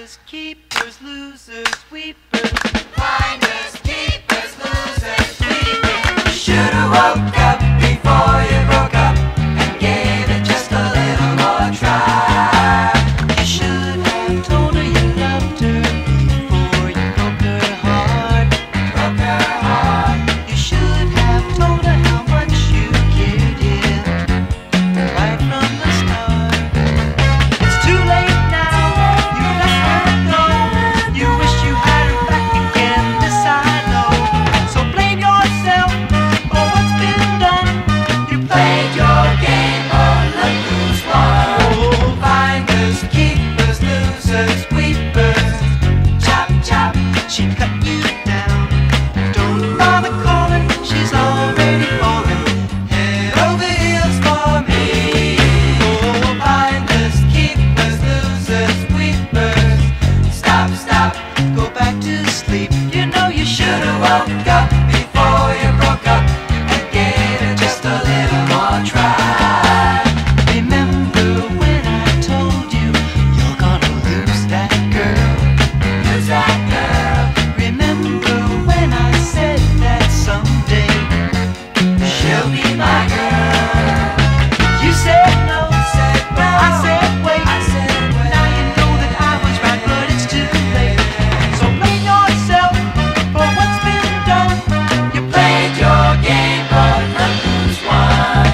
Finders, keepers, losers, weepers. Finders, keepers, losers, weepers. You should've woke up before you broke up and gave it just a little more try. You should have told her you loved her before you broke her heart. Broke her heart. You should have told her how much you cared, yeah, right from the start. It's too late now, you let her go. You wish you had her back again, this I know. So blame yourself for what's been done. You Played your game, oh look who's won. Oh, Finders, keepers, losers, weepers. Chop, chop. she cut you down. Don't bother calling, she's already fallen. Head over heels for me. Oh, finders, keepers, losers, weepers. Stop, stop. Go back to sleep. You know you Should've should've woke up before you broke up and gave it just a little more try. Remember when I told you you're gonna lose that girl? Who's that girl? Remember when I said that someday She'll be my girl. you said no, Said no. I said wait. I said wait. Now you know that I was right, but it's too late. So blame yourself for what's been done. You Played your game, but look who's won.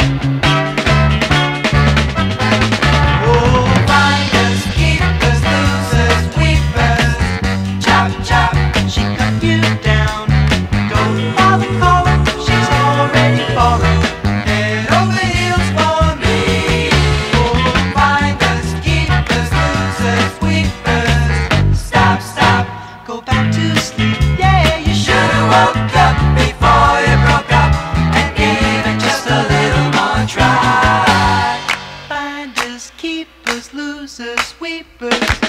Oh, Finders, keepers, losers, weepers. Chop, chop. she cut you down. Don't bother calling, she's already fallen. Head over heels for me. Oh, finders, keepers, losers, weepers. Stop, stop. Go back to sleep. Yeah, you should. Should've woke up before you broke up and gave it just a little more try. Finders, keepers, losers, weepers.